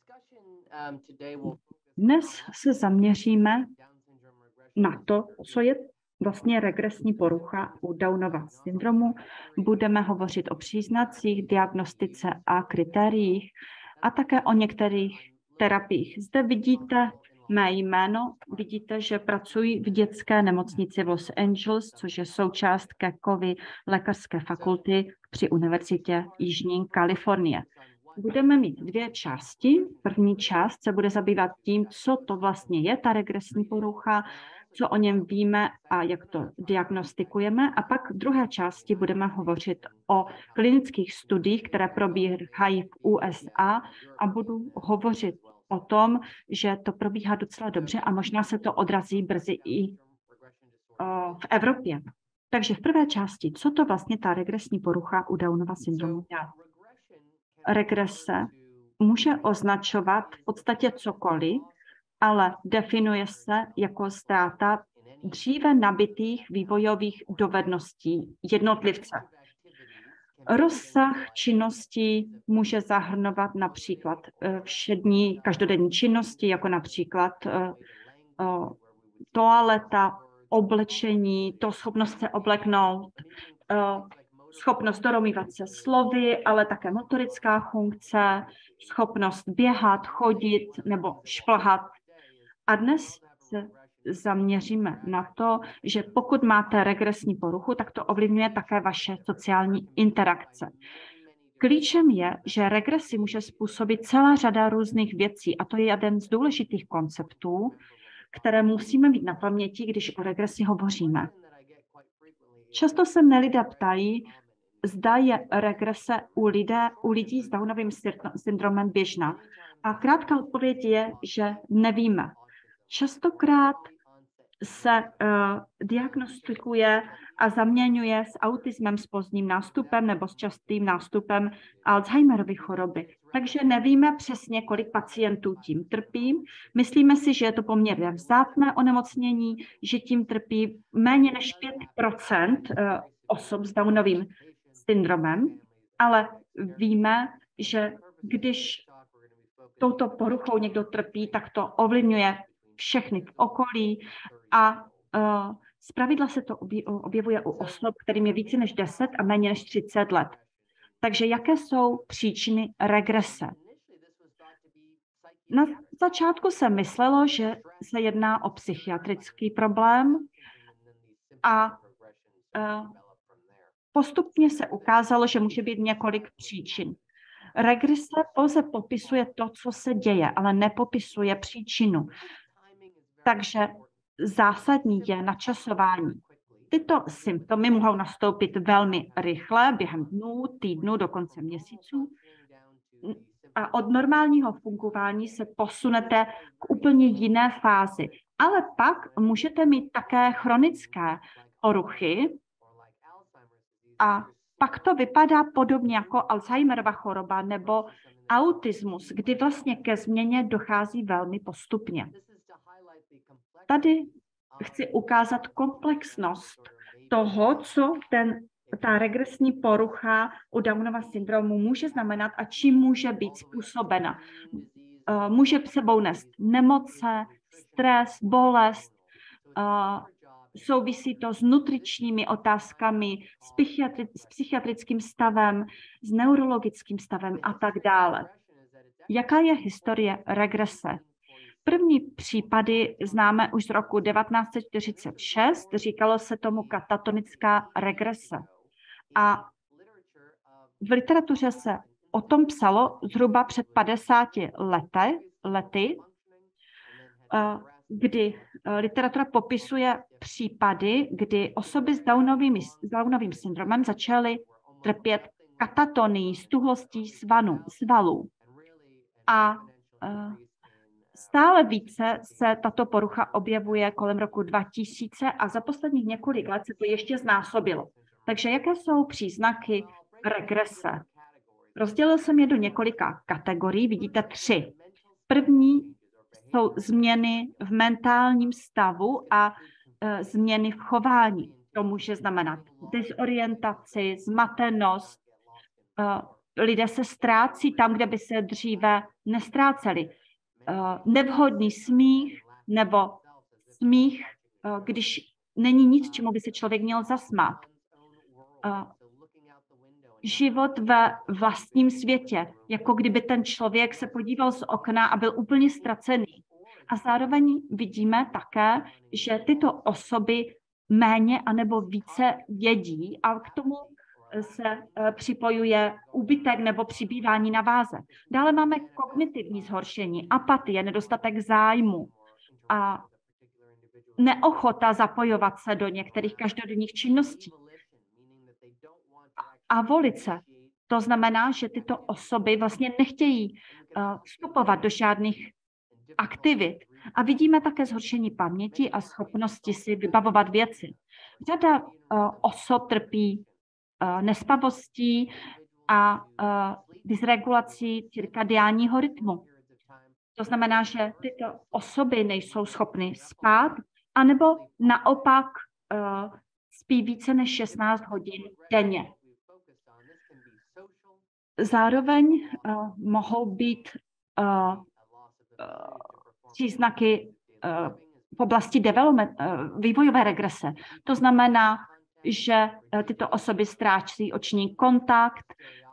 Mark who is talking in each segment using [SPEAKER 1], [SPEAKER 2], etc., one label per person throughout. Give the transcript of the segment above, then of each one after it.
[SPEAKER 1] Dnes se zaměříme na to, co je vlastně regresní porucha u Downova syndromu. Budeme hovořit o příznacích, diagnostice a kritériích a také o některých terapiích. Zde vidíte mé jméno, vidíte, že pracuji v dětské nemocnici v Los Angeles, což je součást Kekovy lékařské fakulty při Univerzitě Jižní Kalifornie. Budeme mít dvě části. První část se bude zabývat tím, co to vlastně je ta regresní porucha, co o něm víme a jak to diagnostikujeme. A pak v druhé části budeme hovořit o klinických studiích, které probíhají v USA a budu hovořit o tom, že to probíhá docela dobře a možná se to odrazí brzy i v Evropě. Takže v prvé části, co to vlastně ta regresní porucha u Downova syndromu je? Regrese může označovat v podstatě cokoliv, ale definuje se jako ztráta dříve nabitých vývojových dovedností jednotlivce. Rozsah činností může zahrnovat například všední každodenní činnosti, jako například toaleta, oblečení, to schopnost se obleknout, schopnost doromívat se slovy, ale také motorická funkce, schopnost běhat, chodit nebo šplhat. A dnes se zaměříme na to, že pokud máte regresní poruchu, tak to ovlivňuje také vaše sociální interakce. Klíčem je, že regresi může způsobit celá řada různých věcí a to je jeden z důležitých konceptů, které musíme mít na paměti, když o regresi hovoříme. Často se mne lidé ptají, zda je regrese u lidí s Downovým syndromem běžná. A krátká odpověď je, že nevíme. Častokrát se diagnostikuje a zaměňuje s autismem s pozdním nástupem nebo s častým nástupem Alzheimerovy choroby. Takže nevíme přesně, kolik pacientů tím trpí. Myslíme si, že je to poměrně vzácné onemocnění, že tím trpí méně než 5% osob s Downovým syndromem, ale víme, že když touto poruchou někdo trpí, tak to ovlivňuje všechny v okolí a zpravidla se to objevuje u osob, kterým je více než 10 a méně než 30 let. Takže jaké jsou příčiny regrese? Na začátku se myslelo, že se jedná o psychiatrický problém a postupně se ukázalo, že může být několik příčin. Regrese pouze popisuje to, co se děje, ale nepopisuje příčinu. Takže zásadní je načasování. Tyto symptomy mohou nastoupit velmi rychle, během dnů, týdnů, dokonce měsíců. A od normálního fungování se posunete k úplně jiné fázi. Ale pak můžete mít také chronické poruchy a pak to vypadá podobně jako Alzheimerova choroba nebo autismus, kdy vlastně ke změně dochází velmi postupně. Tady chci ukázat komplexnost toho, co ta regresní porucha u Downova syndromu může znamenat a čím může být způsobena. Může sebou nést nemoce, stres, bolest, souvisí to s nutričními otázkami, s psychiatrickým stavem, s neurologickým stavem a tak dále. Jaká je historie regrese? První případy známe už z roku 1946, říkalo se tomu katatonická regrese. A v literatuře se o tom psalo zhruba před 50 lety, kdy literatura popisuje případy, kdy osoby s Downovým syndromem začaly trpět katatonií, stuhlostí svalů. A stále více se tato porucha objevuje kolem roku 2000 a za posledních několik let se to ještě znásobilo. Takže jaké jsou příznaky regrese? Rozdělil jsem je do několika kategorií, vidíte 3. První jsou změny v mentálním stavu a změny v chování. To může znamenat dezorientaci, zmatenost, lidé se ztrácí tam, kde by se dříve nestráceli. Nevhodný smích nebo smích, když není nic, čemu by se člověk měl zasmát. Život ve vlastním světě, jako kdyby ten člověk se podíval z okna a byl úplně ztracený. A zároveň vidíme také, že tyto osoby méně anebo více vědí a k tomu se připojuje úbytek nebo přibývání na váze. Dále máme kognitivní zhoršení, apatie, nedostatek zájmu a neochota zapojovat se do některých každodenních činností. A volice. To znamená, že tyto osoby vlastně nechtějí vstupovat do žádných aktivit. A vidíme také zhoršení paměti a schopnosti si vybavovat věci. Řada osob trpí nespavostí a dysregulací cirkadiálního rytmu. To znamená, že tyto osoby nejsou schopny spát, anebo naopak spí více než 16 hodin denně. Zároveň mohou být příznaky v oblasti vývojové regrese. To znamená, že tyto osoby ztrácí oční kontakt,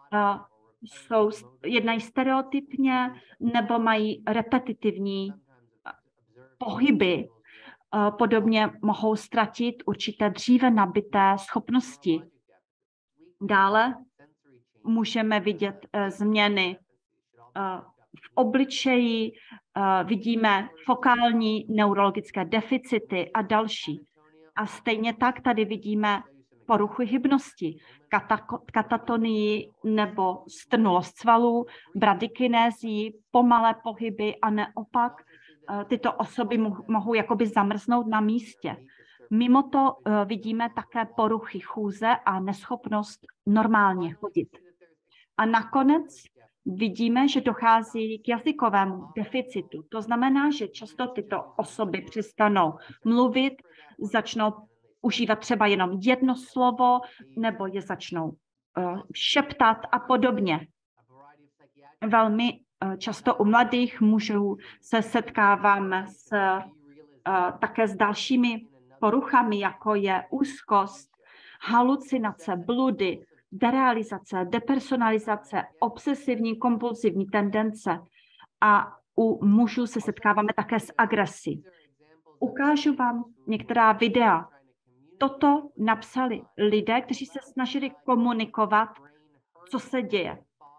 [SPEAKER 1] jednají stereotypně nebo mají repetitivní pohyby. Podobně mohou ztratit určité dříve nabité schopnosti. Dále můžeme vidět změny v obličeji, vidíme fokální neurologické deficity a další. A stejně tak tady vidíme poruchy hybnosti, katatonii nebo strnulost svalů, bradykinézii, pomalé pohyby a neopak tyto osoby mohou jakoby zamrznout na místě. Mimo to vidíme také poruchy chůze a neschopnost normálně chodit. A nakonec vidíme, že dochází k jazykovému deficitu. To znamená, že často tyto osoby přestanou mluvit, začnou užívat třeba jenom jedno slovo, nebo je začnou šeptat a podobně. Velmi často u mladých mužů se setkáváme také s dalšími poruchami, jako je úzkost, halucinace, bludy, derealizace, depersonalizace, obsesivní, kompulzivní tendence a u mužů se setkáváme také s agresí. Ukážu vám některá videa. Toto napsali lidé, kteří se snažili komunikovat, co se děje.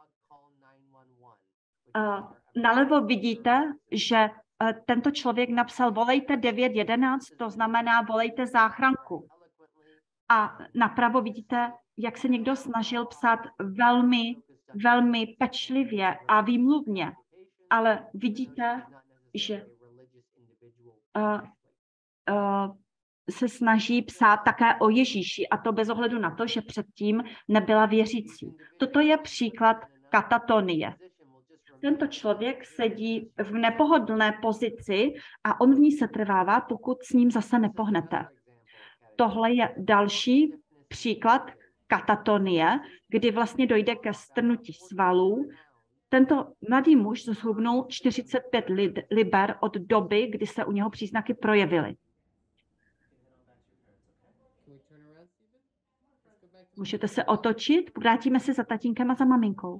[SPEAKER 1] Nalevo vidíte, že tento člověk napsal volejte 911, to znamená volejte záchranku. A napravo vidíte, jak se někdo snažil psát velmi, velmi pečlivě a výmluvně. Ale vidíte, že se snaží psát také o Ježíši, a to bez ohledu na to, že předtím nebyla věřící. Toto je příklad katatonie. Tento člověk sedí v nepohodlné pozici a on v ní setrvává, pokud s ním zase nepohnete. Tohle je další příklad katatonie, kdy vlastně dojde ke strnutí svalů. Tento mladý muž zhubnul 45 liber od doby, kdy se u něho příznaky projevily. Můžete se otočit, vrátíme se za tatínkem a za maminkou.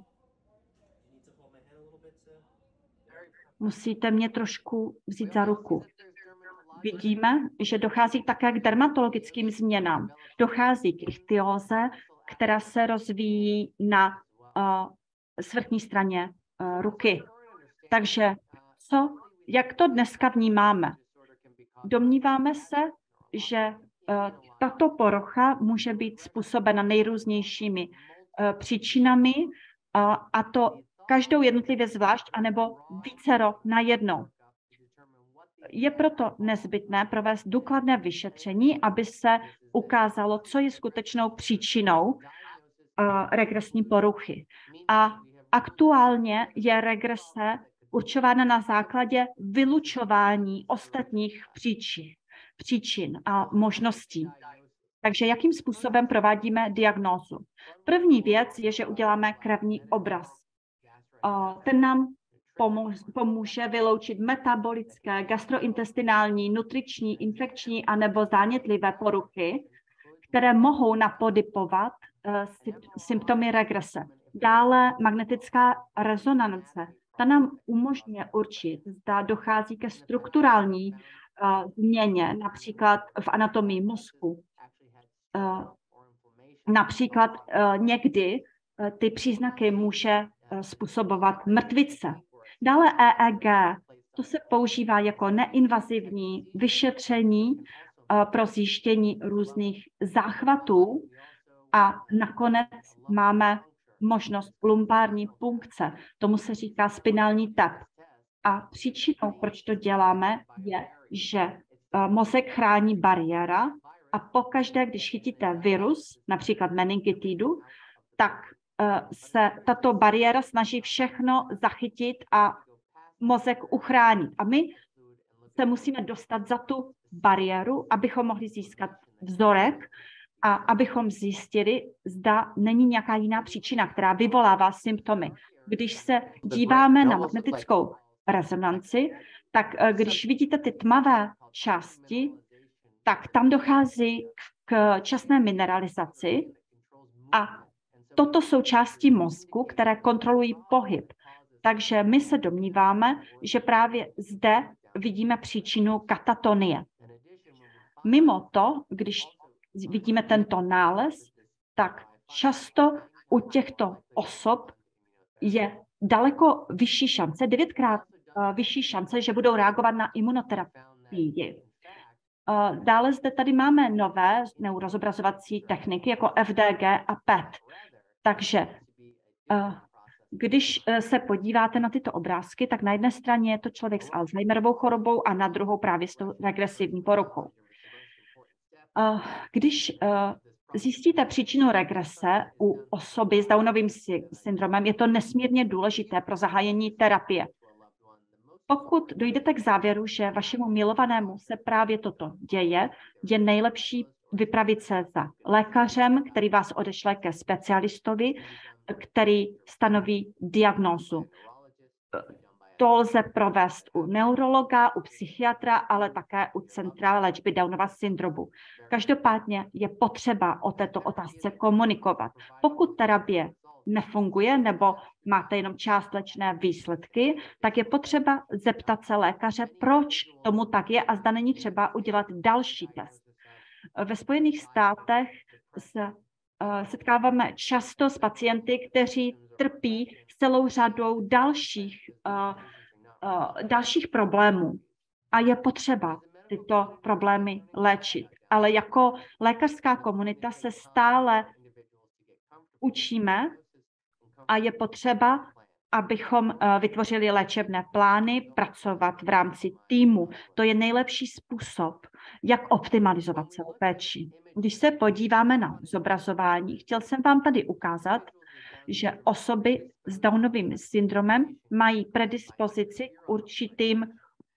[SPEAKER 1] Musíte mě trošku vzít za ruku. Vidíme, že dochází také k dermatologickým změnám. Dochází k ichtyóze, která se rozvíjí na svrchní straně ruky. Takže jak to dneska vnímáme? Domníváme se, že tato porucha může být způsobena nejrůznějšími příčinami, a to každou jednotlivě zvlášť, anebo vícero najednou. Je proto nezbytné provést důkladné vyšetření, aby se ukázalo, co je skutečnou příčinou regresní poruchy. A aktuálně je regrese určována na základě vylučování ostatních příčin a možností. Takže jakým způsobem provádíme diagnózu? První věc je, že uděláme krevní obraz. Ten nám pomůže vyloučit metabolické, gastrointestinální, nutriční, infekční anebo zánětlivé poruchy, které mohou napodipovat symptomy regrese. Dále magnetická rezonance. Ta nám umožňuje určit, zda dochází ke strukturální změně, například v anatomii mozku. Například někdy ty příznaky může způsobovat mrtvice. Dále EEG, to se používá jako neinvazivní vyšetření pro zjištění různých záchvatů a nakonec máme možnost lumbární punkce. Tomu se říká spinální tap. A příčinou, proč to děláme, je, že mozek chrání bariéra a pokaždé, když chytíte virus, například meningitidu, tak se tato bariéra snaží všechno zachytit a mozek uchránit. A my se musíme dostat za tu bariéru, abychom mohli získat vzorek a abychom zjistili, zda není nějaká jiná příčina, která vyvolává symptomy. Když se díváme na magnetickou rezonanci, tak když vidíte ty tmavé části, tak tam dochází k časné mineralizaci a toto jsou části mozku, které kontrolují pohyb. Takže my se domníváme, že právě zde vidíme příčinu katatonie. Mimo to, když vidíme tento nález, tak často u těchto osob je daleko vyšší šance, 9krát vyšší šance, že budou reagovat na imunoterapii. Dále zde tady máme nové neurozobrazovací techniky jako FDG a PET. Takže když se podíváte na tyto obrázky, tak na jedné straně je to člověk s Alzheimerovou chorobou a na druhou právě s tou regresivní poruchou. Když zjistíte příčinu regrese u osoby s Downovým syndromem, je to nesmírně důležité pro zahájení terapie. Pokud dojdete k závěru, že vašemu milovanému se právě toto děje, je nejlepší vypravit se za lékařem, který vás odešle ke specialistovi, který stanoví diagnózu. To lze provést u neurologa, u psychiatra, ale také u Centra léčby Downova syndromu. Každopádně je potřeba o této otázce komunikovat. Pokud terapie nefunguje nebo máte jenom částečné výsledky, tak je potřeba zeptat se lékaře, proč tomu tak je a zda není třeba udělat další test. Ve Spojených státech se setkáváme často s pacienty, kteří trpí celou řadou dalších problémů a je potřeba tyto problémy léčit. Ale jako lékařská komunita se stále učíme a je potřeba, abychom vytvořili léčebné plány, pracovat v rámci týmu. To je nejlepší způsob, jak optimalizovat celou péči. Když se podíváme na zobrazování, chtěl jsem vám tady ukázat, že osoby s Downovým syndromem mají predispozici k určitým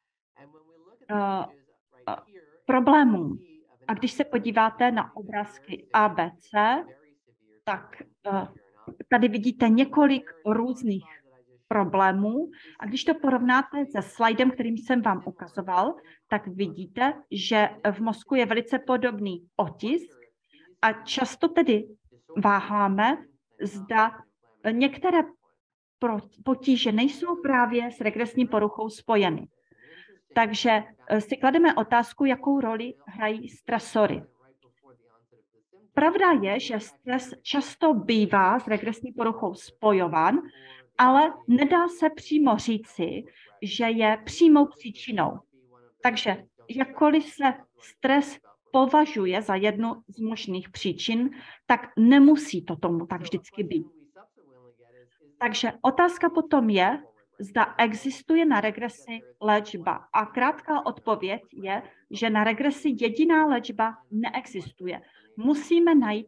[SPEAKER 1] problémům. A když se podíváte na obrázky ABC, tak tady vidíte několik různých problémů. A když to porovnáte se slajdem, kterým jsem vám ukazoval, tak vidíte, že v mozku je velice podobný otisk a často tedy váháme, zda některé potíže nejsou právě s regresní poruchou spojeny. Takže si klademe otázku, jakou roli hrají stresory. Pravda je, že stres často bývá s regresní poruchou spojován, ale nedá se přímo říci, že je přímou příčinou. Takže jakkoliv se stres považuje za jednu z možných příčin, tak nemusí to tomu tak vždycky být. Takže otázka potom je, zda existuje na regresi léčba. A krátká odpověď je, že na regresi jediná léčba neexistuje. Musíme najít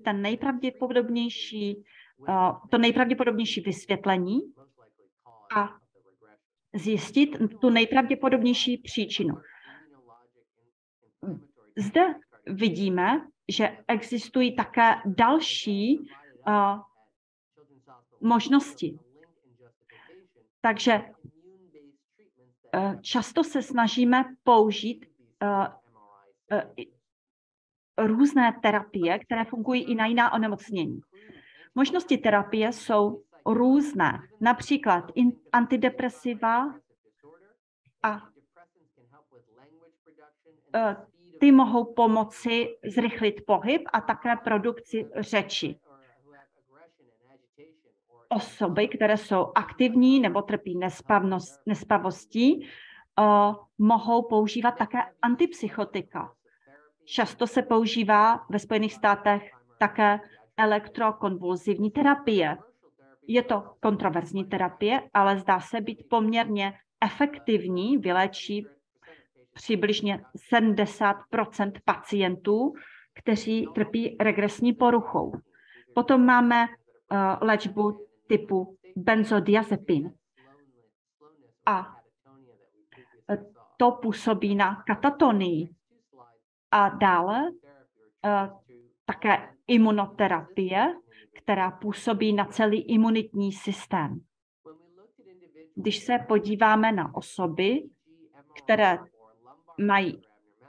[SPEAKER 1] to nejpravděpodobnější vysvětlení a zjistit tu nejpravděpodobnější příčinu. Zde vidíme, že existují také další možnosti. Takže často se snažíme použít různé terapie, které fungují i na jiná onemocnění. Možnosti terapie jsou různé, například antidepresiva a ty mohou pomoci zrychlit pohyb a také produkci řeči. Osoby, které jsou aktivní nebo trpí nespavostí, mohou používat také antipsychotika. Často se používá ve Spojených státech také elektrokonvulzivní terapie. Je to kontroverzní terapie, ale zdá se být poměrně efektivní, vyléčí přibližně 70% pacientů, kteří trpí regresní poruchou. Potom máme léčbu typu benzodiazepin. A to působí na katatonii. A dále také imunoterapie, která působí na celý imunitní systém. Když se podíváme na osoby, které mají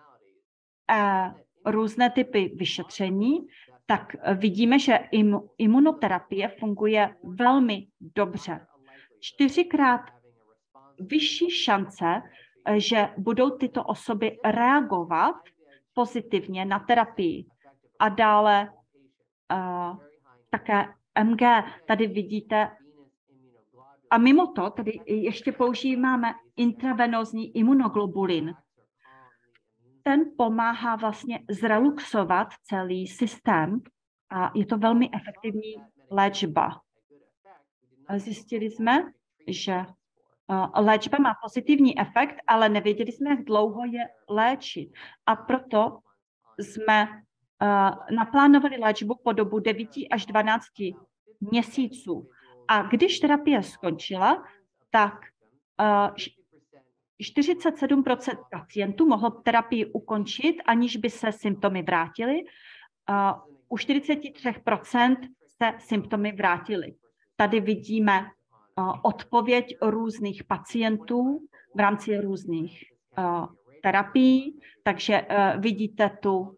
[SPEAKER 1] různé typy vyšetření, tak vidíme, že imunoterapie funguje velmi dobře. 4krát vyšší šance, že budou tyto osoby reagovat pozitivně na terapii. A dále také MG, tady vidíte, a mimo to, tady ještě používáme intravenózní imunoglobulin. Ten pomáhá vlastně zreluxovat celý systém a je to velmi efektivní léčba. Zjistili jsme, že léčba má pozitivní efekt, ale nevěděli jsme, jak dlouho je léčit. A proto jsme naplánovali léčbu po dobu 9 až 12 měsíců. A když terapie skončila, tak 47% pacientů mohlo terapii ukončit, aniž by se symptomy vrátily. U 43% se symptomy vrátily. Tady vidíme odpověď různých pacientů v rámci různých terapií, takže vidíte tu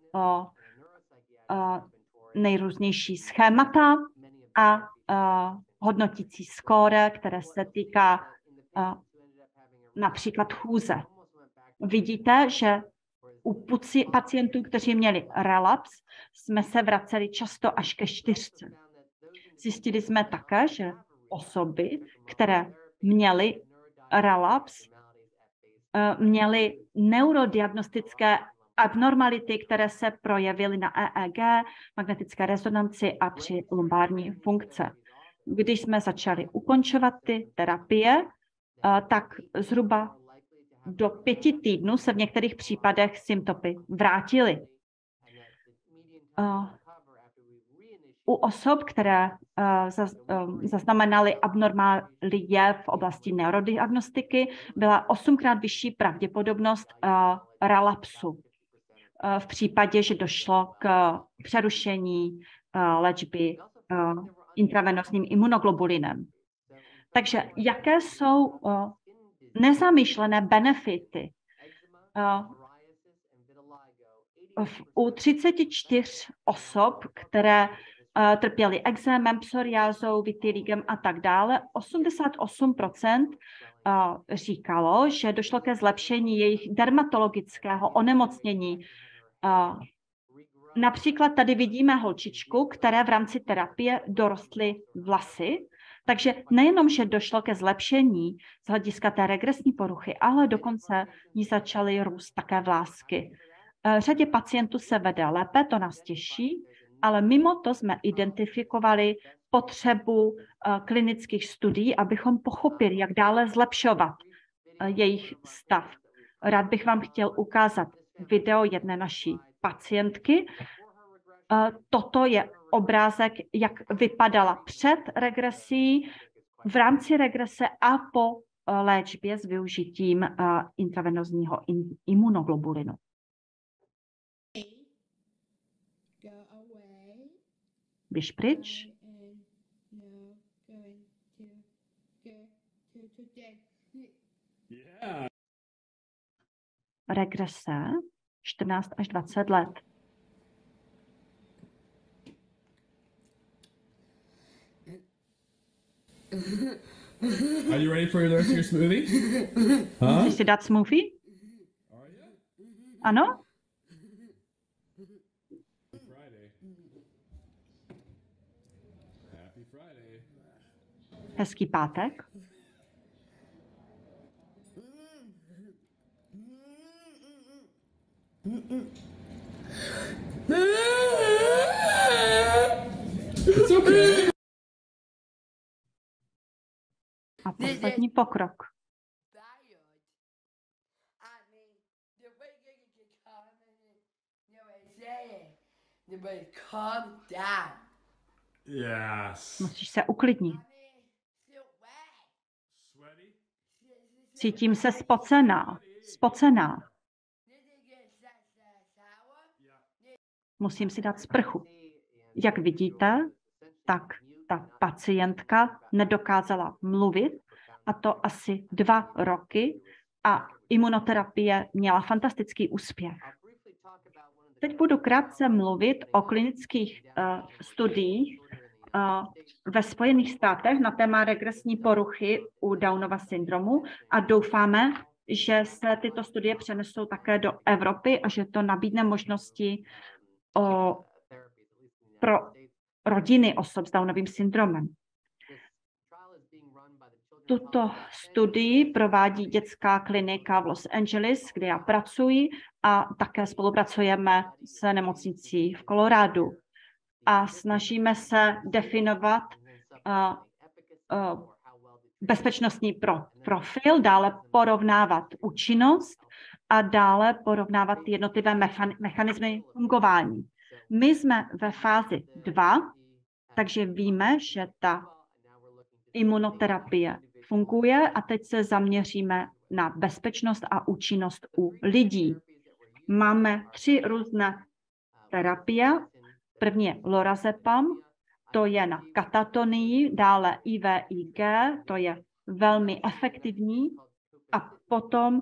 [SPEAKER 1] nejrůznější schémata a hodnotící skóre, které se týká například chůze. Vidíte, že u pacientů, kteří měli relaps, jsme se vraceli často až ke 4. Zjistili jsme také, že osoby, které měly relaps, měly neurodiagnostické abnormality, které se projevily na EEG, magnetické rezonanci a při lumbární funkce. Když jsme začali ukončovat ty terapie, tak zhruba do 5 týdnů se v některých případech symptomy vrátily. U osob, které zaznamenaly abnormálie v oblasti neurodiagnostiky, byla 8krát vyšší pravděpodobnost relapsu v případě, že došlo k přerušení léčby intravenózním imunoglobulinem. Takže jaké jsou nezamýšlené benefity? U 34 osob, které trpěly ekzémem, psoriázou, vitiligo a tak dále, 88% říkalo, že došlo ke zlepšení jejich dermatologického onemocnění. Například tady vidíme holčičku, které v rámci terapie dorostly vlasy, takže nejenom, že došlo ke zlepšení z hlediska té regresní poruchy, ale dokonce jí začaly růst také vlásky. Řadě pacientů se vede lépe, to nás těší, ale mimo to jsme identifikovali potřebu klinických studií, abychom pochopili, jak dále zlepšovat jejich stav. Rád bych vám chtěl ukázat video jedné naší pacientky. Toto je obrázek, jak vypadala před regresí, v rámci regrese a po léčbě s využitím intravenózního imunoglobulinu. běž pryč. Regrese 14 až 20 let.
[SPEAKER 2] Are you ready for the rest of your smoothie? Huh?
[SPEAKER 1] Chceš si dát smoothie?
[SPEAKER 2] Are you?
[SPEAKER 1] Ano?
[SPEAKER 2] Friday. Happy Friday.
[SPEAKER 1] Hezký pátek.
[SPEAKER 2] It's okay.
[SPEAKER 1] A poslední pokrok.
[SPEAKER 3] Calm down.
[SPEAKER 2] Yes.
[SPEAKER 1] Musíš se uklidnit.
[SPEAKER 2] Sweaty?
[SPEAKER 1] Cítím se spocená. Spocená. Musím si dát sprchu. Jak vidíte, tak ta pacientka nedokázala mluvit, a to asi 2 roky, a imunoterapie měla fantastický úspěch. Teď budu krátce mluvit o klinických studiích ve Spojených státech na téma regresní poruchy u Downova syndromu a doufáme, že se tyto studie přenesou také do Evropy a že to nabídne možnosti pro rodiny osob s Downovým syndromem. Tuto studii provádí dětská klinika v Los Angeles, kde já pracuji, a také spolupracujeme s nemocnicí v Coloradu. A snažíme se definovat bezpečnostní profil, dále porovnávat účinnost a dále porovnávat jednotlivé mechanismy fungování. My jsme ve fázi 2, takže víme, že ta imunoterapie funguje a teď se zaměříme na bezpečnost a účinnost u lidí. Máme 3 různé terapie. První je lorazepam, to je na katatonii, dále IVIG, to je velmi efektivní, a potom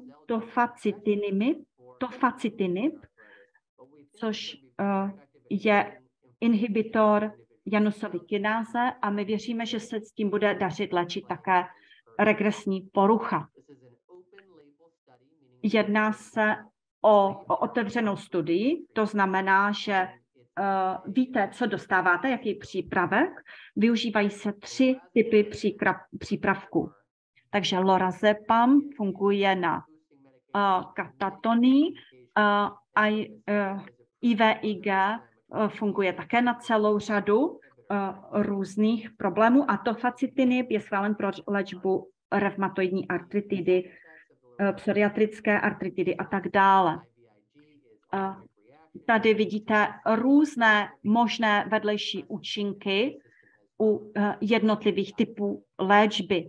[SPEAKER 1] tofacitinib, což je inhibitor Janusovy kináze, a my věříme, že se s tím bude dařit léčit také regresní porucha. Jedná se o otevřenou studii, to znamená, že víte, co dostáváte, jaký přípravek. Využívají se 3 typy přípravků. Takže lorazepam funguje na katatonii, IVIG funguje také na celou řadu různých problémů, a tofacitinib je schválen pro léčbu revmatoidní artritidy, psoriatrické artritidy a tak dále. Tady vidíte různé možné vedlejší účinky u jednotlivých typů léčby.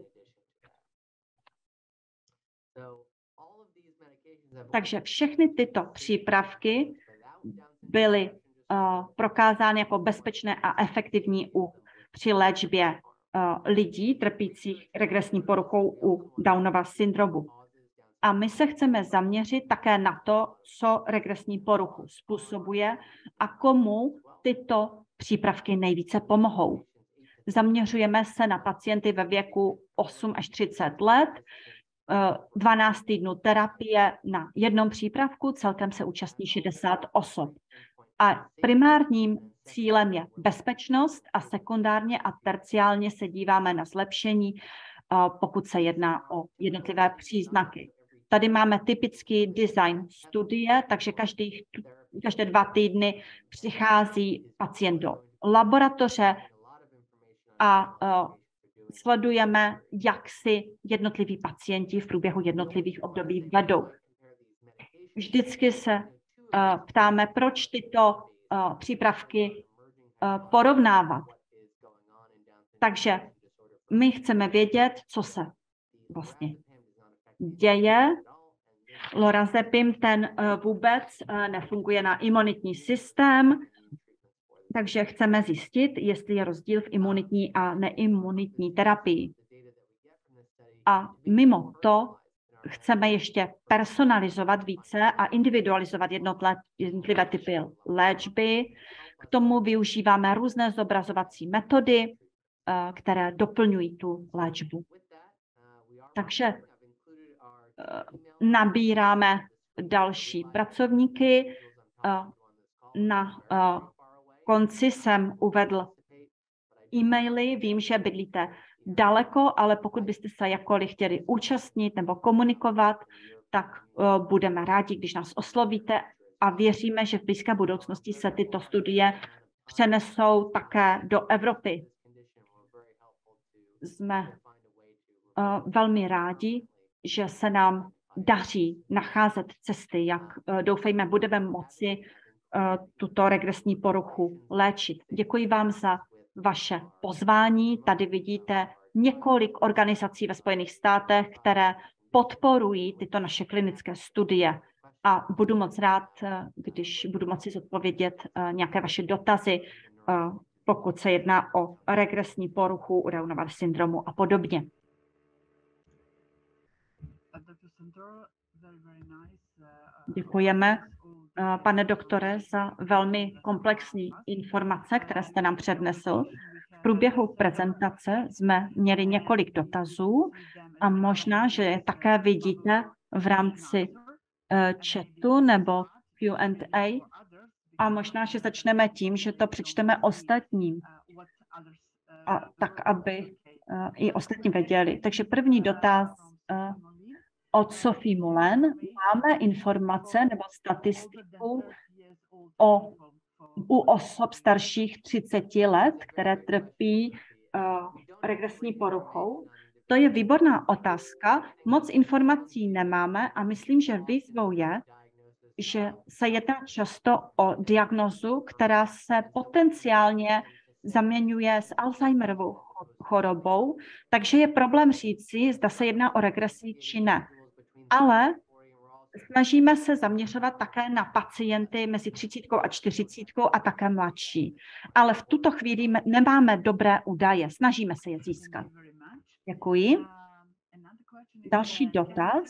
[SPEAKER 1] Takže všechny tyto přípravky byly prokázány jako bezpečné a efektivní při léčbě lidí trpících regresní poruchou u Downova syndromu. A my se chceme zaměřit také na to, co regresní poruchu způsobuje a komu tyto přípravky nejvíce pomohou. Zaměřujeme se na pacienty ve věku 8 až 30 let, 12 týdnů terapie na jednom přípravku, celkem se účastní 60 osob. A primárním cílem je bezpečnost a sekundárně a terciálně se díváme na zlepšení, pokud se jedná o jednotlivé příznaky. Tady máme typický design studie, takže každé 2 týdny přichází pacient do laboratoře a sledujeme, jak si jednotliví pacienti v průběhu jednotlivých období vedou. Vždycky se ptáme, proč tyto přípravky porovnávat. Takže my chceme vědět, co se vlastně děje. Lorazepam ten vůbec nefunguje na imunitní systém, Takže chceme zjistit, jestli je rozdíl v imunitní a neimunitní terapii. A mimo to chceme ještě personalizovat více a individualizovat jednotlivé typy léčby. K tomu využíváme různé zobrazovací metody, které doplňují tu léčbu. Takže nabíráme další pracovníky. Na konci jsem uvedl e-maily. Vím, že bydlíte daleko, ale pokud byste se jakkoliv chtěli účastnit nebo komunikovat, tak budeme rádi, když nás oslovíte a věříme, že v blízké budoucnosti se tyto studie přenesou také do Evropy. Jsme velmi rádi, že se nám daří nacházet cesty, jak doufejme, budeme moci tuto regresní poruchu léčit. Děkuji vám za vaše pozvání. Tady vidíte několik organizací ve Spojených státech, které podporují tyto naše klinické studie. A budu moc rád, když budu moci zodpovědět nějaké vaše dotazy, pokud se jedná o regresní poruchu, u Reunova syndromu a podobně. Děkujeme, pane doktore, za velmi komplexní informace, které jste nám přednesl. V průběhu prezentace jsme měli několik dotazů a možná, že je také vidíte v rámci chatu nebo Q&A a možná, že začneme tím, že to přečteme ostatním, a tak, aby i ostatní věděli. Takže první dotaz od Sophie Mulen. Máme informace nebo statistiku u osob starších 30 let, které trpí regresní poruchou? To je výborná otázka. Moc informací nemáme a myslím, že výzvou je, že se jedná často o diagnózu, která se potenciálně zaměňuje s Alzheimerovou chorobou, takže je problém říci, zda se jedná o regresi či ne. Ale snažíme se zaměřovat také na pacienty mezi 30 a 40 a také mladší. Ale v tuto chvíli nemáme dobré údaje, snažíme se je získat. Děkuji. Další dotaz.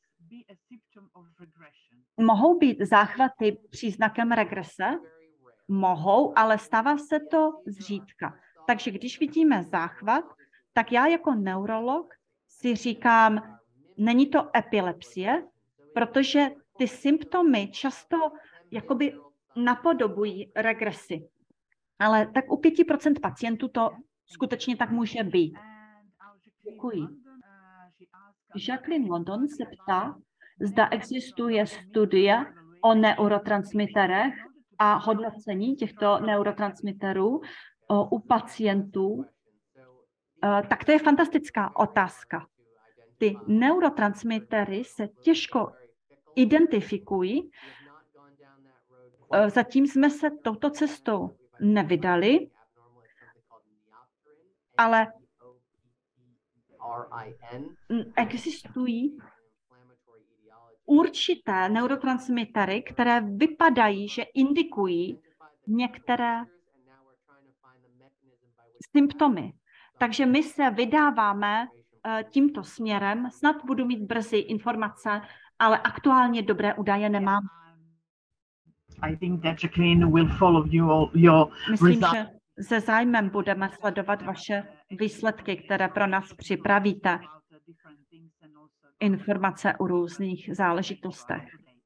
[SPEAKER 1] Mohou být záchvaty příznakem regrese? Mohou, ale stává se to zřídka. Takže když vidíme záchvat, tak já jako neurolog si říkám, není to epilepsie, protože ty symptomy často jakoby napodobují regresi. Ale tak u 5% pacientů to skutečně tak může být. Děkuji. Jacqueline London se ptá, zda existuje studie o neurotransmiterech a hodnocení těchto neurotransmiterů u pacientů. Tak to je fantastická otázka. Ty neurotransmitery se těžko identifikují. Zatím jsme se touto cestou nevydali, ale existují určité neurotransmitery, které vypadají, že indikují některé symptomy. Takže my se vydáváme tímto směrem. Snad budu mít brzy informace, ale aktuálně dobré údaje nemám. Myslím, že se zájmem budeme sledovat vaše výsledky, které pro nás připravíte. Informace o různých záležitostech.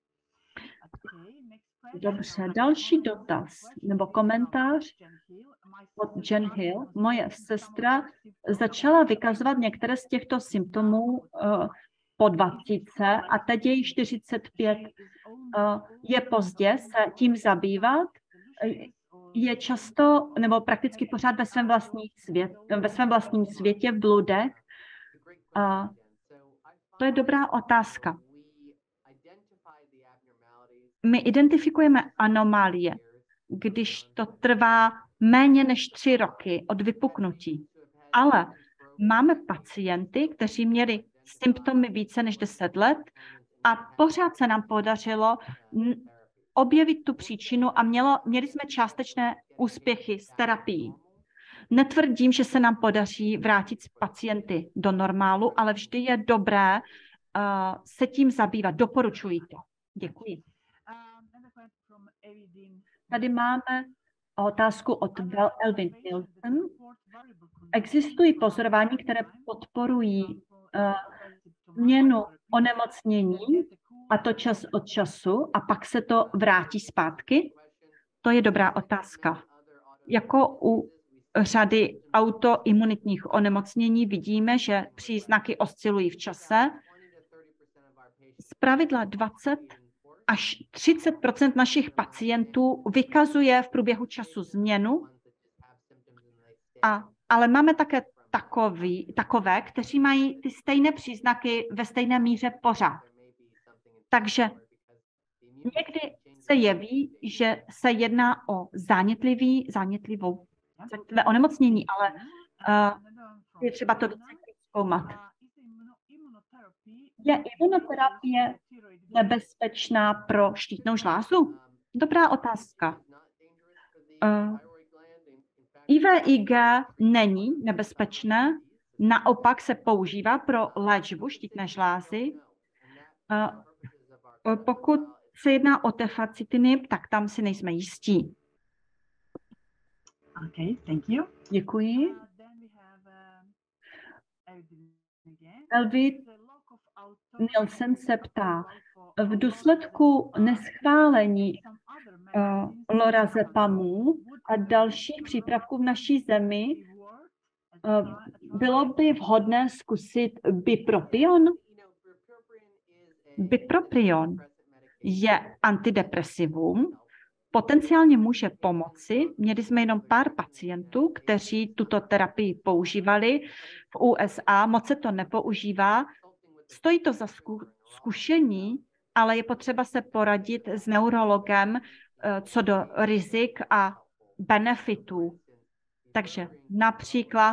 [SPEAKER 1] Dobře, další dotaz nebo komentář od Jen Hill. Moje sestra začala vykazovat některé z těchto symptomů po 20 a teď je jí 45. Je pozdě se tím zabývat. Je často nebo prakticky pořád ve svém vlastním světě v bludech. To je dobrá otázka. My identifikujeme anomálie, když to trvá méně než 3 roky od vypuknutí. Ale máme pacienty, kteří měli symptomy více než 10 let a pořád se nám podařilo objevit tu příčinu a měli jsme částečné úspěchy s terapií. Netvrdím, že se nám podaří vrátit pacienty do normálu, ale vždy je dobré se tím zabývat. Doporučuji to. Děkuji. Tady máme otázku od Elvin Hilton. Existují pozorování, které podporují změnu onemocnění, a to čas od času, a pak se to vrátí zpátky? To je dobrá otázka. Jako u řady autoimunitních onemocnění vidíme, že příznaky oscilují v čase. Zpravidla 20 až 30% našich pacientů vykazuje v průběhu času změnu, ale máme také takové, kteří mají ty stejné příznaky ve stejné míře pořád. Takže někdy se jeví, že se jedná o zánětlivé onemocnění, ale je třeba to více zkoumat. Je imunoterapie nebezpečná pro štítnou žlázu? Dobrá otázka. IVIG není nebezpečné, naopak se používá pro léčbu štítné žlázy. Pokud se jedná o tefacitinib, tak tam si nejsme jistí.
[SPEAKER 3] Okay, thank you.
[SPEAKER 1] Děkuji. Elvin Nielsen se ptá, v důsledku neschválení lorazepamu a dalších přípravků v naší zemi bylo by vhodné zkusit bipropion? Bipropion je antidepresivum, potenciálně může pomoci. Měli jsme jenom pár pacientů, kteří tuto terapii používali v USA, moc se to nepoužívá. Stojí to za zkušení, ale je potřeba se poradit s neurologem co do rizik a benefitů. Takže například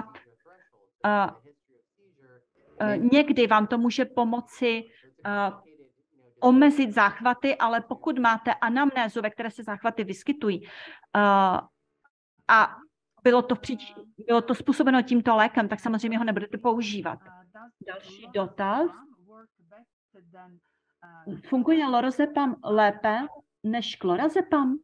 [SPEAKER 1] někdy vám to může pomoci omezit záchvaty, ale pokud máte anamnézu, ve které se záchvaty vyskytují a bylo to způsobeno tímto lékem, tak samozřejmě ho nebudete používat. Další dotaz. Funguje lorazepam lépe než klorazepam?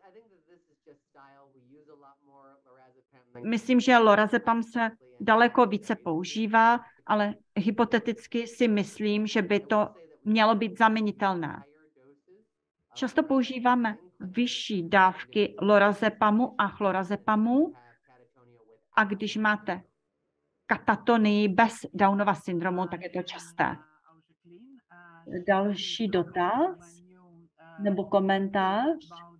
[SPEAKER 1] Myslím, že lorazepam se daleko více používá, ale hypoteticky si myslím, že by to mělo být zaměnitelné. Často používáme vyšší dávky lorazepamu a chlorazepamu, a když máte katatonii bez Downova syndromu, tak je to časté. Další dotaz nebo komentář.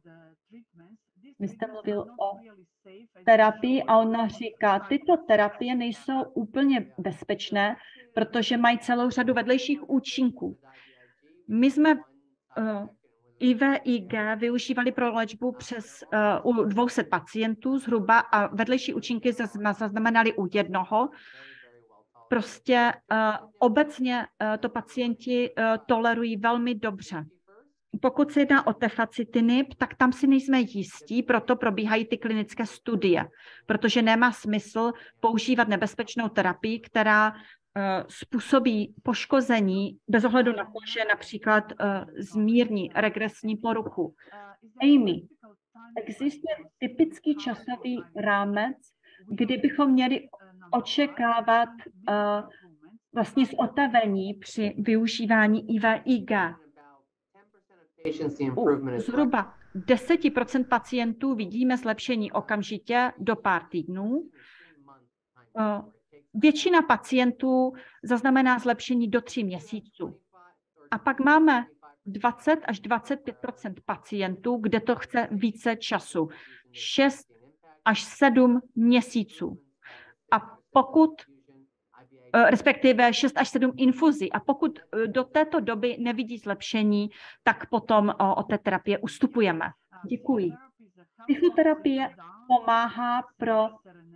[SPEAKER 1] Vy jste mluvil o terapii a ona říká, tyto terapie nejsou úplně bezpečné, protože mají celou řadu vedlejších účinků. My jsme IVIG využívali pro léčbu přes u 200 pacientů zhruba a vedlejší účinky zaznamenali u jednoho. Prostě obecně to pacienti tolerují velmi dobře. Pokud se jedná o tefacitinib, tak tam si nejsme jistí, proto probíhají ty klinické studie, protože nemá smysl používat nebezpečnou terapii, která způsobí poškození bez ohledu na to, že například zmírní regresní poruchu. Amy, existuje typický časový rámec, kdy bychom měli očekávat vlastně zotavení při využívání IVIG. U zhruba 10% pacientů vidíme zlepšení okamžitě do pár týdnů. Většina pacientů zaznamená zlepšení do 3 měsíců. A pak máme 20 až 25% pacientů, kde to chce více času. 6 až 7 měsíců. A pokud respektive 6 až 7 infuzí. A pokud do této doby nevidí zlepšení, tak potom od té terapie ustupujeme. Děkuji. Psychoterapie pomáhá pro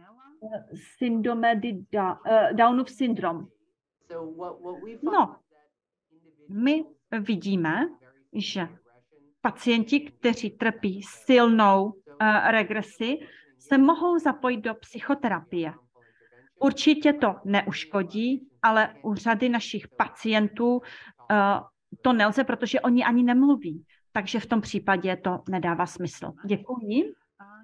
[SPEAKER 1] Downův syndrom. No, my vidíme, že pacienti, kteří trpí silnou regresi, se mohou zapojit do psychoterapie. Určitě to neuškodí, ale u řady našich pacientů to nelze, protože oni ani nemluví. Takže v tom případě to nedává smysl. Děkuji.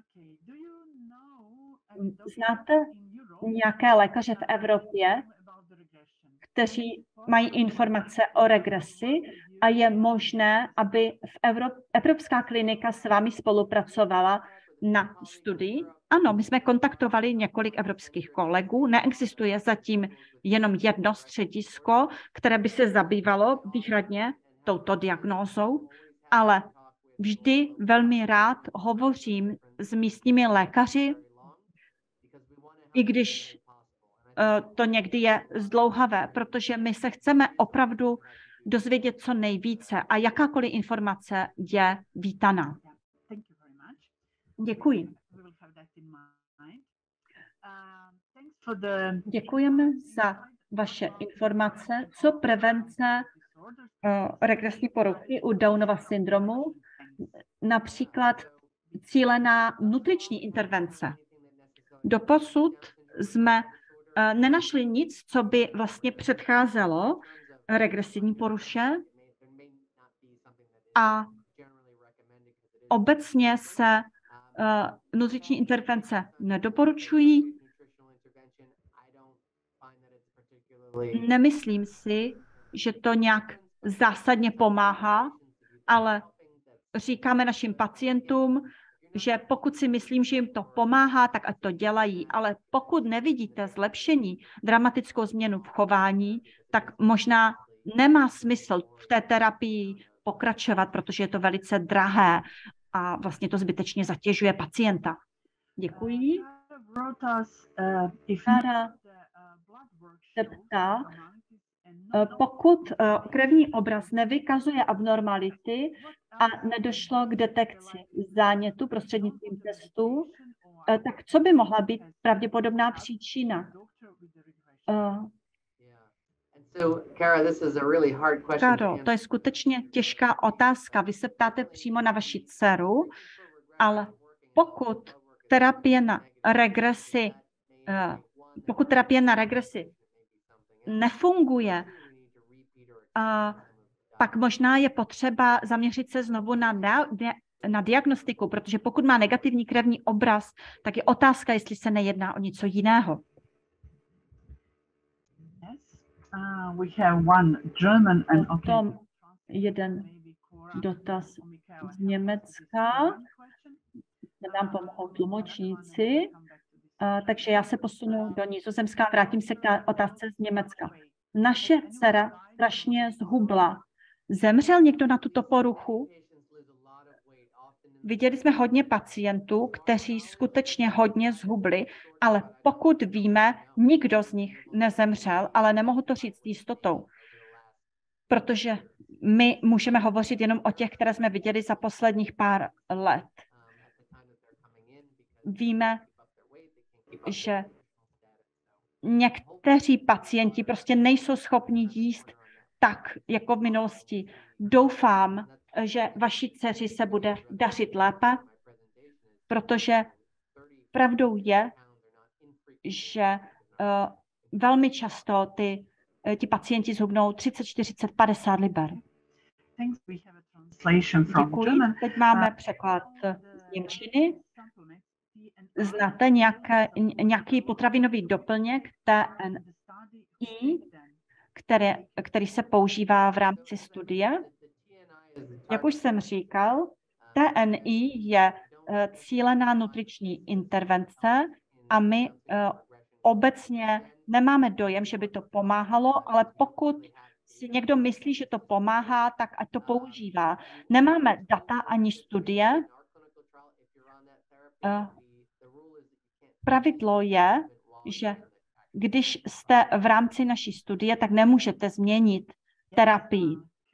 [SPEAKER 1] Znáte nějaké lékaře v Evropě, kteří mají informace o regresi a je možné, aby Evropská klinika s vámi spolupracovala na studii? Ano, my jsme kontaktovali několik evropských kolegů. Neexistuje zatím jenom jedno středisko, které by se zabývalo výhradně touto diagnózou, ale vždy velmi rád hovořím s místními lékaři, i když to někdy je zdlouhavé, protože my se chceme opravdu dozvědět co nejvíce a jakákoliv informace je vítaná. Děkuji. Děkujeme za vaše informace. Co prevence regresní poruchy u Downova syndromu, například cílená nutriční intervence. Doposud jsme nenašli nic, co by vlastně předcházelo regresivní poruše a obecně se nutriční intervence nedoporučují. Nemyslím si, že to nějak zásadně pomáhá, ale říkáme našim pacientům, že pokud si myslím, že jim to pomáhá, tak ať to dělají, ale pokud nevidíte zlepšení, dramatickou změnu v chování, tak možná nemá smysl v té terapii pokračovat, protože je to velice drahé a vlastně to zbytečně zatěžuje pacienta. Děkuji. Sára se ptá, pokud krevní obraz nevykazuje abnormality a nedošlo k detekci zánětu prostřednictvím testů, tak co by mohla být pravděpodobná příčina? Karo, to je skutečně těžká otázka. Vy se ptáte přímo na vaši dceru, ale pokud terapie na regresi nefunguje, pak možná je potřeba zaměřit se znovu na diagnostiku, protože pokud má negativní krevní obraz, tak je otázka, jestli se nejedná o něco jiného. Potom jeden dotaz z Německa. Nám pomohou tlumočníci. Takže já se posunu do Nizozemska a vrátím se k té otázce z Německa. Naše dcera strašně zhubla. Zemřel někdo na tuto poruchu? Viděli jsme hodně pacientů, kteří skutečně hodně zhubli, ale pokud víme, nikdo z nich nezemřel, ale nemohu to říct s jistotou, protože my můžeme hovořit jenom o těch, které jsme viděli za posledních pár let. Víme, že někteří pacienti prostě nejsou schopni jíst tak, jako v minulosti. Doufám, že vaší dceři se bude dařit lépe, protože pravdou je, že velmi často ti pacienti zhubnou 30, 40, 50 liber. Děkuji. Teď máme překlad z němčiny. Znáte nějaký potravinový doplněk TNI, který se používá v rámci studie? Jak už jsem říkal, TNI je cílená nutriční intervence a my obecně nemáme dojem, že by to pomáhalo, ale pokud si někdo myslí, že to pomáhá, tak ať to používá. Nemáme data ani studie. Pravidlo je, že když jste v rámci naší studie, tak nemůžete změnit terapii.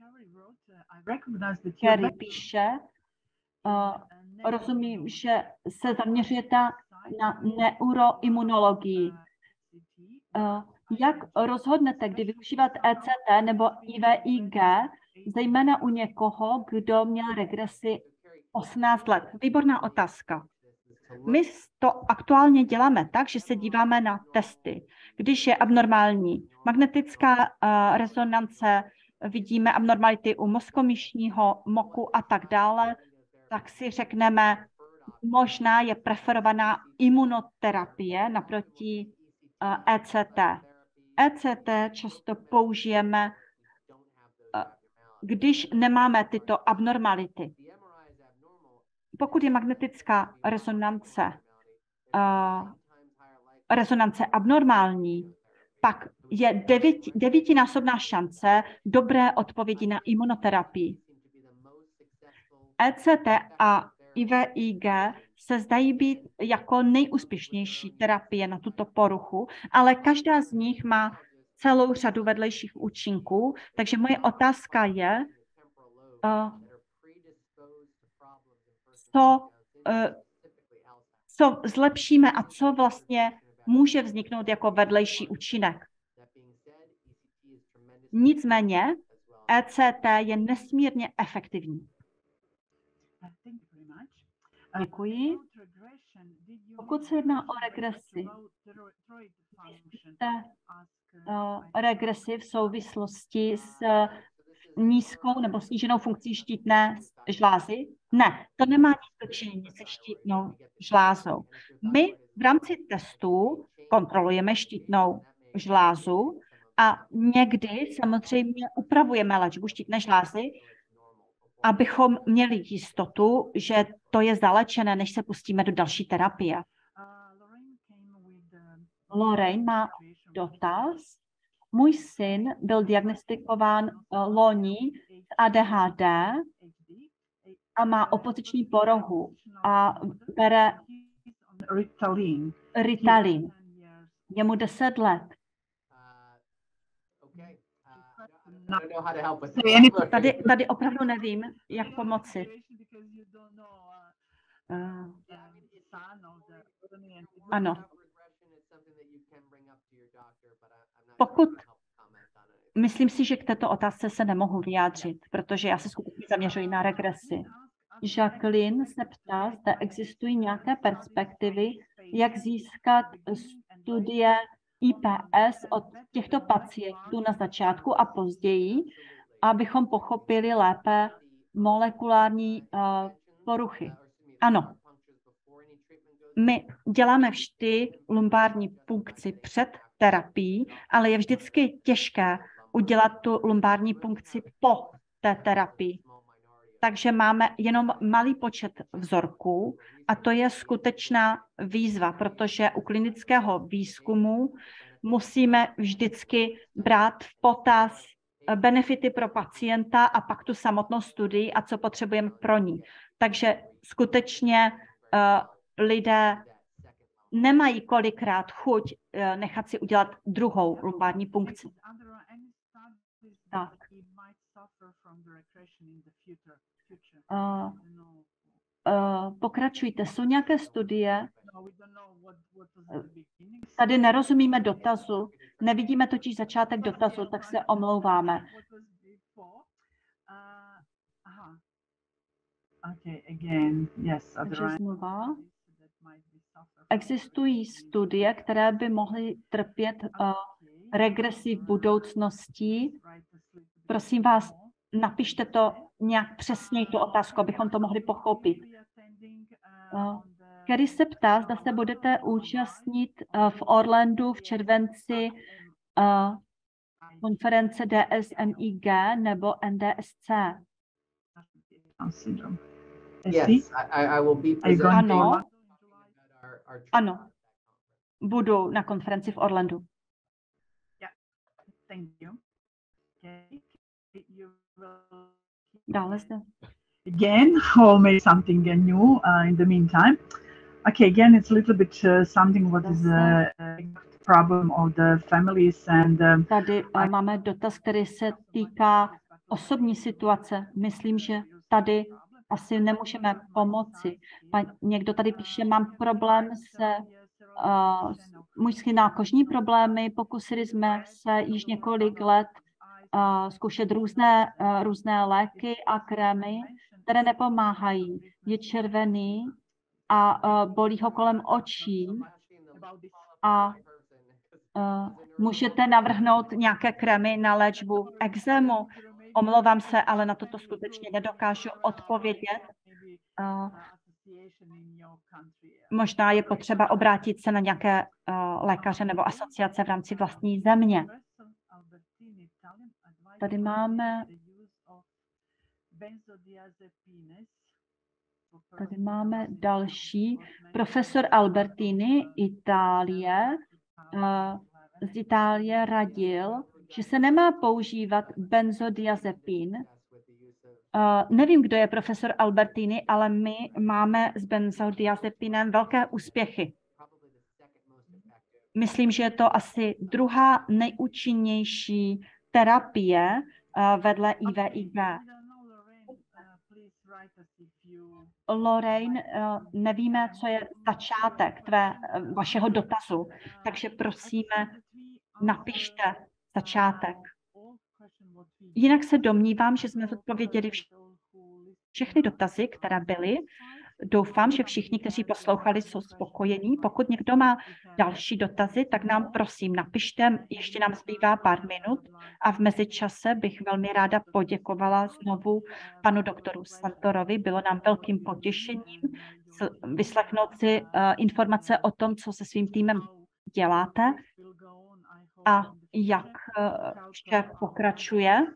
[SPEAKER 1] Kerry píše, rozumím, že se zaměřujete na neuroimunologii. Jak rozhodnete, kdy využívat ECT nebo IVIG, zejména u někoho, kdo měl regresi 18 let. Výborná otázka. My to aktuálně děláme tak, že se díváme na testy. Když je abnormální magnetická rezonance, vidíme abnormality u mozkomyšního moku a tak dále, tak si řekneme, možná je preferovaná imunoterapie naproti ECT. ECT často použijeme, když nemáme tyto abnormality. Pokud je magnetická rezonance abnormální, pak je devítinásobná šance dobré odpovědi na imunoterapii. ECT a IVIG se zdají být jako nejúspěšnější terapie na tuto poruchu, ale každá z nich má celou řadu vedlejších účinků, takže moje otázka je, co zlepšíme a co vlastně může vzniknout jako vedlejší účinek. Nicméně ECT je nesmírně efektivní. Děkuji. Pokud se jedná o regresi, regresi v souvislosti s nízkou nebo sníženou funkcí štítné žlázy? Ne, to nemá nic dočinění se štítnou žlázou. My v rámci testů kontrolujeme štítnou žlázu a někdy samozřejmě upravujeme léčbu štítné žlázy, abychom měli jistotu, že to je zalečené, než se pustíme do další terapie. Lorraine má dotaz. Můj syn byl diagnostikován loni s ADHD a má opoziční poruchu a bere Ritalin. Je mu 10 let. Tady opravdu nevím, jak pomoci. Ano. Myslím si, že k této otázce se nemohu vyjádřit, protože já se skutečně zaměřuji na regresi. Jacqueline se ptá, zda existují nějaké perspektivy, jak získat studie IPS od těchto pacientů na začátku a později, abychom pochopili lépe molekulární poruchy. Ano, my děláme vždy lumbární punkci před terapií, ale je vždycky těžké udělat tu lumbární punkci po té terapii. Takže máme jenom malý počet vzorků a to je skutečná výzva, protože u klinického výzkumu musíme vždycky brát v potaz benefity pro pacienta a pak tu samotnou studii a co potřebujeme pro ní. Takže skutečně lidé nemají kolikrát chuť nechat si udělat druhou lumbární punkci. Tak. Pokračujte. Jsou nějaké studie? Tady nerozumíme dotazu. Nevidíme totiž začátek dotazu, tak se omlouváme. Takže znova. Existují studie, které by mohly trpět regresi v budoucnosti. Prosím vás, napište to nějak přesněji, tu otázku, abychom to mohli pochopit. Který se ptá, zda se budete účastnit v Orlandu v červenci konference DSMIG nebo NDSC.
[SPEAKER 3] Yes, I will be presenting.
[SPEAKER 1] Ano, budu na konferenci v Orlandu. Dále zde.
[SPEAKER 4] Again, or maybe something new in the meantime. Okay, again, it's a little bit something what is a problem of the families and.
[SPEAKER 1] Tady máme dotaz, který se týká osobní situace. Myslím, že tady asi nemůžeme pomoci. Někdo tady píše, mám problém se mužský nákožní problémy, pokusili jsme se již několik let zkoušet různé léky a krémy, které nepomáhají. Je červený a bolí ho kolem očí a můžete navrhnout nějaké krémy na léčbu ekzému. Omlouvám se, ale na toto skutečně nedokážu odpovědět. Možná je potřeba obrátit se na nějaké lékaře nebo asociace v rámci vlastní země. Tady máme další. Profesor Albertini, Itálie, z Itálie radil, že se nemá používat benzodiazepin. Nevím, kdo je profesor Albertini, ale my máme s benzodiazepinem velké úspěchy. Myslím, že je to asi druhá nejúčinnější terapie vedle IVIG. Lorraine, nevíme, co je začátek vašeho dotazu, takže prosíme, napište začátek. Jinak se domnívám, že jsme zodpověděli všechny dotazy, které byly. Doufám, že všichni, kteří poslouchali, jsou spokojení. Pokud někdo má další dotazy, tak nám prosím napište, ještě nám zbývá pár minut a v mezičase bych velmi ráda poděkovala znovu panu doktoru Santorovi. Bylo nám velkým potěšením vyslechnout si informace o tom, co se svým týmem děláte a jak vše pokračuje.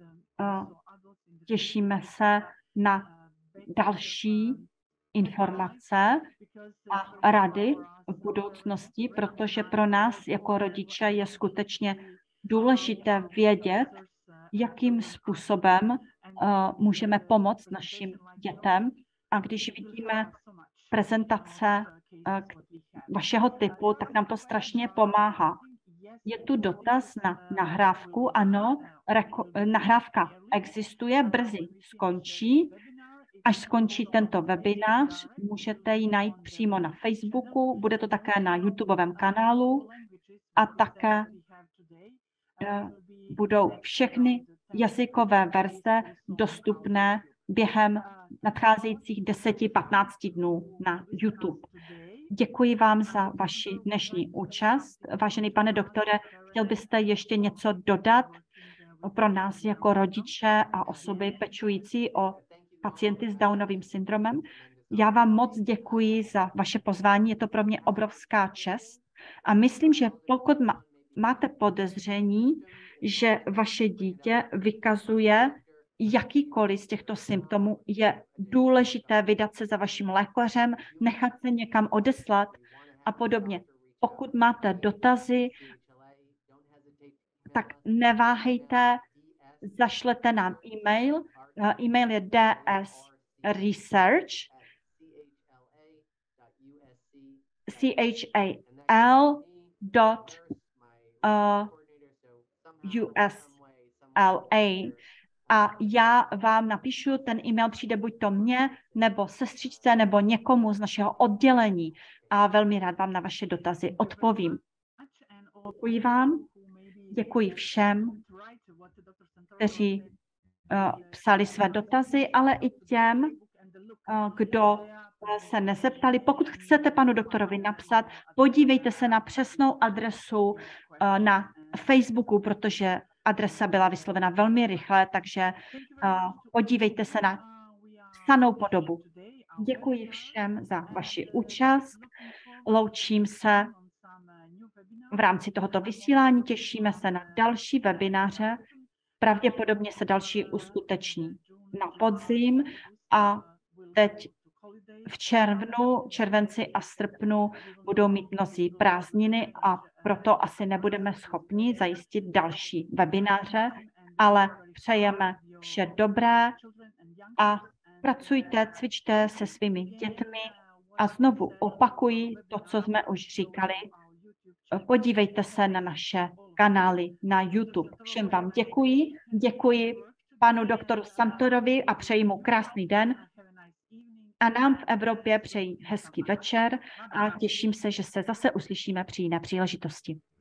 [SPEAKER 1] Těšíme se na další informace a rady v budoucnosti, protože pro nás jako rodiče je skutečně důležité vědět, jakým způsobem můžeme pomoct našim dětem. A když vidíme prezentace vašeho typu, tak nám to strašně pomáhá. Je tu dotaz na nahrávku. Ano, nahrávka existuje, brzy skončí. Až skončí tento webinář, můžete ji najít přímo na Facebooku, bude to také na YouTubeovém kanálu a také budou všechny jazykové verze dostupné během nadcházejících 10-15 dnů na YouTube. Děkuji vám za vaši dnešní účast. Vážený pane doktore, chtěl byste ještě něco dodat pro nás jako rodiče a osoby pečující o pacienty s Downovým syndromem? Já vám moc děkuji za vaše pozvání, je to pro mě obrovská čest a myslím, že pokud máte podezření, že vaše dítě vykazuje jakýkoliv z těchto symptomů, je důležité vydat se za vaším lékařem, nechat se někam odeslat a podobně. Pokud máte dotazy, tak neváhejte, zašlete nám e-mail. E-mail je chal.usla a já vám napíšu, ten e-mail přijde buď to mně, nebo sestřičce, nebo někomu z našeho oddělení a velmi rád vám na vaše dotazy odpovím. Děkuji vám, děkuji všem, kteří psali své dotazy, ale i těm, kdo se nezeptali. Pokud chcete panu doktorovi napsat, podívejte se na přesnou adresu na Facebooku, protože adresa byla vyslovena velmi rychle, takže podívejte se na psanou podobu. Děkuji všem za vaši účast. Loučím se v rámci tohoto vysílání. Těšíme se na další webináře. Pravděpodobně se další uskuteční na podzim a teď v červenci a srpnu budou mít mnozí prázdniny a proto asi nebudeme schopni zajistit další webináře, ale přejeme vše dobré a pracujte, cvičte se svými dětmi a znovu opakuji to, co jsme už říkali. Podívejte se na naše kanály na YouTube. Všem vám děkuji panu doktoru Santorovi a přeji mu krásný den. A nám v Evropě přeji hezký večer a těším se, že se zase uslyšíme při jiné příležitosti.